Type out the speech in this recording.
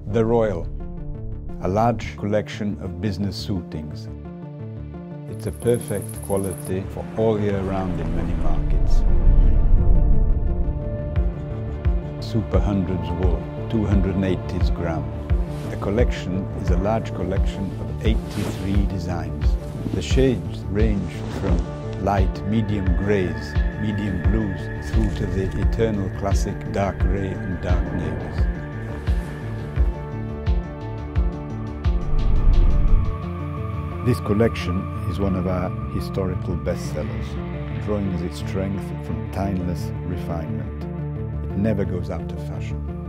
The Royal, a large collection of business suitings. It's a perfect quality for all year round in many markets. Super Hundreds wool, 280 gram. The collection is a large collection of 83 designs. The shades range from light medium greys, medium blues, through to the eternal classic dark grey and dark navies. This collection is one of our historical bestsellers, drawing its strength from timeless refinement. It never goes out of fashion.